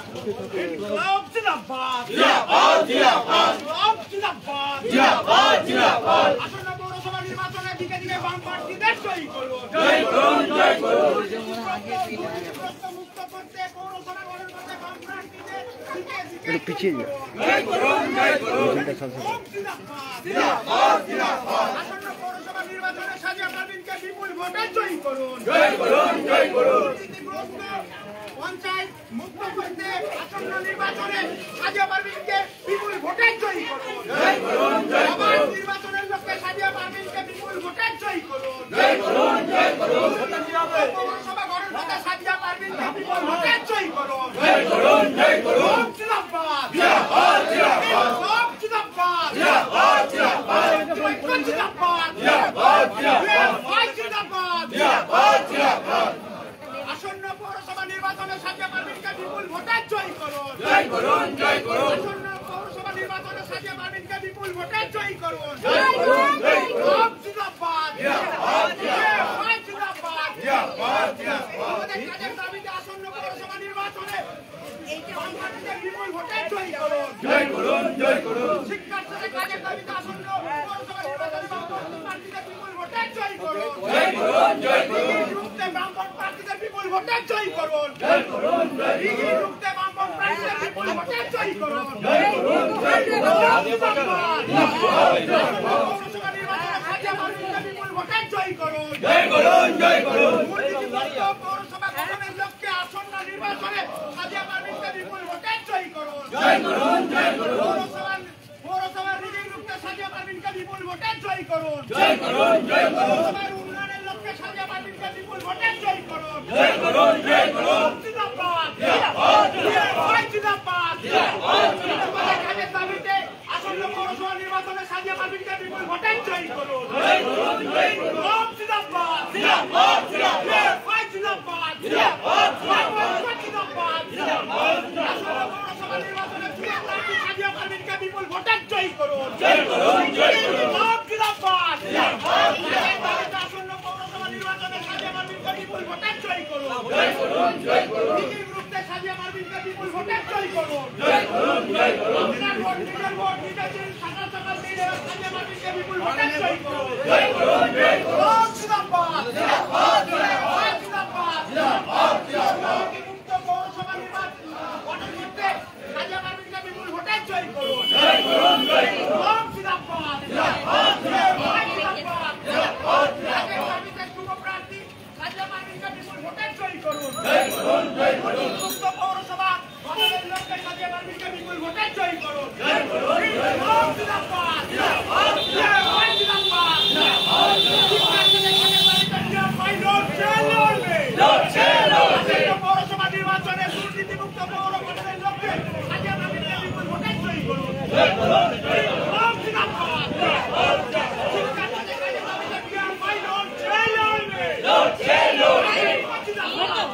ইনকলাব জিন্দাবাদ জিন্দাবাদ জিন্দাবাদ ইনকলাব জিন্দাবাদ জিন্দাবাদ জিন্দাবাদ আসন্ন পৌরসভা নির্বাচনে দিকে দিকে বাম প্রার্থীদের জয়ী করুন জয় করুন জয় করুন মুক্ত করতে পৌরসভা গঠন করতে বাম প্রার্থীদের দিকে দিকে একটু পিছিয়ে যাও। জয় করুন জয় করুন ইনকলাব জিন্দাবাদ জিন্দাবাদ জিন্দাবাদ আসন্ন পৌরসভা নির্বাচনে সাজিয়া পারভিনকে বিপুল ভোটে জয়ী করুন জয় করুন জয় করুন দুর্নীতিগ্রস্ত পঞ্চায়েত মুক্ত করতে আসন্ন নির্বাচনে সাজিয়া পারভিনকে বিপুল ভোটে জয়ী করুন জয় করুন জয় আবার নির্বাচনের লক্ষ্যে সাজিয়া পারভিনকে বিপুল ভোটে জয়ী করুন জয় করুন জয় করুন পৌরসভা গঠন করতে সাজিয়া পারভিনকে বিপুল ভোটে জয়ী করুন জয় করুন জয় করুন জিন্দাবাদ জিন্দাবাদ জিন্দাবাদ জিন্দাবাদ জিন্দাবাদ জিন্দাবাদ জিন্দাবাদ জিন্দাবাদ জিন্দাবাদ জিন্দাবাদ জিন্দাবাদ আসন্ন পৌরসভা নির্বাচনে সাজিয়া পারভিনকে বিপুল ভোটে জয়ী করুন জয় করুন জয় করুন আসন্ন পৌরসভা নির্বাচনে সাজিয়া পারভিনকে বিপুল ভোটে জয়ী করুন জয় করুন জয় করুন জিন্দাবাদ জিন্দাবাদ জিন্দাবাদ জিন্দাবাদ জিন্দাবাদ আমাদের কাজের দাবিতে আসন্ন পৌরসভা নির্বাচনে বামপন্থীদের বিপুল ভোটে জয়ী করুন জয় করুন জয় করুন শিক্ষার্থীদের কাজের দাবিতে আসন্ন পৌরসভা নির্বাচনে বামপন্থী প্রার্থীদের বিপুল ভোটে জয়ী করুন জয় করুন জয় করুন রুখতে বামপন্থী প্রার্থীদের বিপুল ভোটে জয়ী করুন জয় করুন জয় করুন রুখতে বামপন্থী প্রার্থীদের বিপুল ভোটে জয়ী করুন জয় করুন জয় পৌরসভা নির্বাচনে সাজিয়া পারভিনকে বিপুল ভোটে জয়ী করুন করুন জয় করুন দুর্নীতিগ্রস্ত পৌরসভা গঠনের লক্ষ্যে আসন্ন নির্বাচনে সাজিয়া পারভিনকে বিপুল ভোটে জয়ী করুন জয় করুন জয় করুন পৌরসভার রিজিক রুখতে সাজিয়া পারভিনকে বিপুল ভোটে জয়ী করুন জয় করুন জয় করুন পৌরসভার উন্নয়নের লক্ষ্যে সাজিয়া পারভিনকে বিপুল ভোটে জয়ী করুন জয় করুন জয় করুন জিন্দাবাদ জিন্দাবাদ জিন্দাবাদ জিন্দাবাদ আমাদের কাজের দাবিতে আসন্ন পৌরসভা নির্বাচনে সাজিয়া পারভিনকে বিপুল ভোটে জয়ী করুন জয় করুন জয় করুন জিন্দাবাদ জিন্দাবাদ জিন্দাবাদ জিন্দাবাদ জিন্দাবাদ জিন্দাবাদ জিন্দাবাদ আসন্ন পৌরসভা নির্বাচনে প্রিয় প্রার্থী সাজিয়া পারভিনকে বিপুল ভোটে জয়ী করুন জয় করুন জয় করুন জিন্দাবাদ জিন্দাবাদ আসন্ন পৌরসভা নির্বাচনে সাজিয়া পারভিনকে বিপুল ভোটে জয়ী করুন জয় করুন জয় করুন রিজিক রুখতে সাজিয়া পারভিনকে বিপুল ভোটে জয়ী করুন জয় করুন জয় করুন আপনার ভোট নিজের ভোট নিজের দিন সকাল সকাল দিনে সাজিয়া পারভিনকে বিপুল ভোটে জয়ী করুন জয় করুন জয় করুন জিন্দাবাদ জিন্দাবাদ জিন্দাবাদ জিন্দাবাদ জিন্দাবাদ মুক্ত পৌরসভা নির্বাচন গঠন করতে সাজিয়া পারভিনকে বিপুল ভোটে জয়ী করুন জয় করুন জয় করুন জিন্দাবাদ জিন্দাবাদ জিন্দাবাদ জিন্দাবাদ রাজ্যের দাবিতে যুব প্রার্থী সাজিয়া পারভিনকে বিপুল ভোটে জয়ী করুন জয় করুন জয় করুন মুক্ত পৌরসভা গঠনের লক্ষ্যে সাজিয়া পারভিনকে বিপুল ভোটে জয়ী করুন জয় করুন জয় করুন জিন্দাবাদ জিন্দাবাদ জিন্দাবাদ শিক্ষার্থীদের কাজের দাবিতে প্রিয় মাইনর লড়বে লড়ছে লড়ছে পৌরসভা নির্বাচনে দুর্নীতিমুক্ত পৌর গঠনের লক্ষ্যে সাজিয়া পারভিনকে বিপুল ভোটে জয়ী করুন জয় করুন জয় করুন জিন্দাবাদ শিক্ষার্থীদের কাজের দাবিতে প্রিয় মাইনর লড়বে লড়ছে লড়ছে জিন্দাবাদ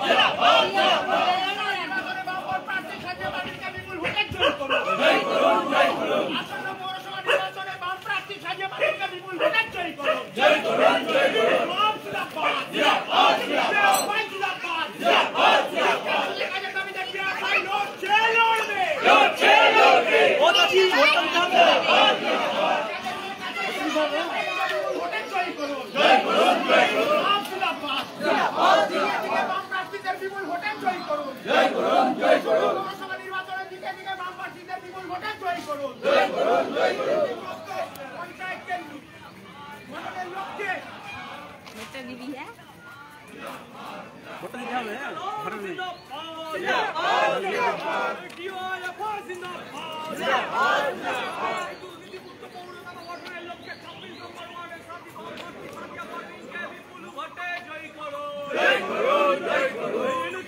নির্বাচনে বামপন্থী প্রার্থী সাজিয়া পারভিনকে বিপুল ভোটে জয়ী করুন জয় করুন জয় করুন আসন্ন পৌরসভা নির্বাচনে বাম প্রার্থী সাজিয়া পারভিনকে বিপুল ভোটে জয়ী করুন জয় করুন জয় করুন জিন্দাবাদ জিন্দাবাদ জিন্দাবাদ জিন্দাবাদ জিন্দাবাদ জিন্দাবাদ কাজের দাবিতে প্রিয় মাইনর লড়বে লড়ছে লড়ছে ভোটে জয়ী করুন জয় করুন জয় করুন জিন্দাবাদ বাম প্রার্থীদের বিপুল ভোটে জয়ী করুন জয় করুন জয় করুন পৌরসভা নির্বাচনের দিকে দিকে বাম প্রার্থীদের বিপুল ভোটে জয়ী করুন জয় করুন জয় করুন পঞ্চায়েত কেন্দ্র গঠনের লক্ষ্যে এটা দিবি হ্যাঁ ফটো দিতে হবে ফটো দিতে জয় করুন জয় করুন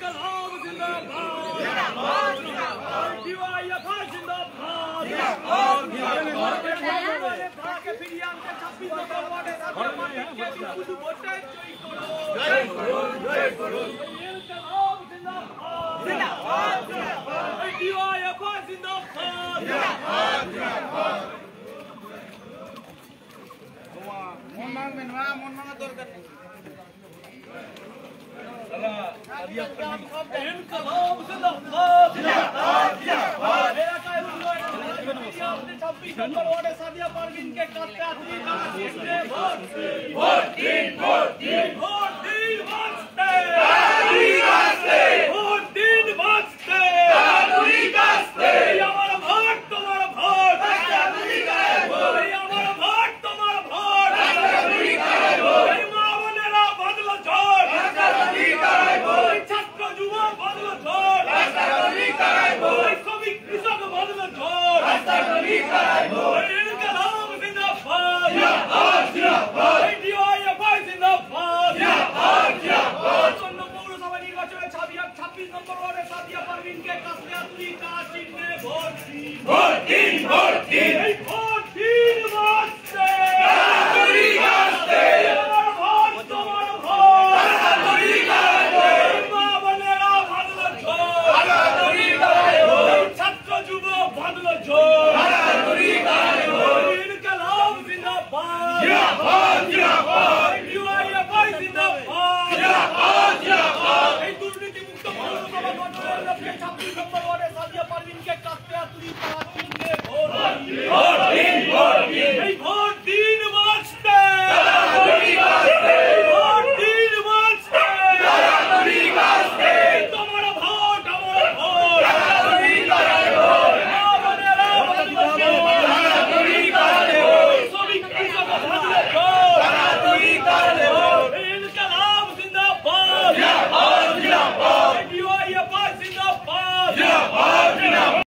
জয় করুন জয় করুন মন মানবেন মন মানার দরকার নেই ইনকলাব জিন্দাবাদ জিন্দাবাদ জিন্দাবাদ এলাকায় উন্নয়ন আপনি 26 নম্বর ওয়ার্ডে সাদিয়া পারভিনকে কাটতে আতরি কাটতে ভোট দিন ভোট দিন ভোট দিন বাঁচতে আতরি কাটতে ভোট দিন বাঁচতে আতরি কাটতে আমার ভোট তোমার ভোট আতরি কাটতে আমার ভোট তোমার ভোট আতরি কাটতে এই মা বোনেরা বদলো ঝড় আতরি কাটতে ছাত্র যুব বদলো ঝড় আতরি কাটতে শ্রমিক কৃষক বদলো ঝড় আতরি কাটতে ইনকলাব জিন্দাবাদ জিন্দাবাদ জিন্দাবাদ ডিওয়াইএফআই জিন্দাবাদ জিন্দাবাদ জিন্দাবাদ চন্ন পৌরসভা নির্বাচনে 26 নম্বর ওয়ার্ডে সাদিয়া পারভিনকে কাটতে আতরি কাটতে ভোট দিন ভোট দিন ভোট দিন